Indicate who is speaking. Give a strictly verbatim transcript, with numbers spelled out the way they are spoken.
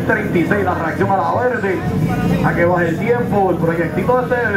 Speaker 1: treinta y seis, la reacción a la verde, a que baje el tiempo, el proyectito este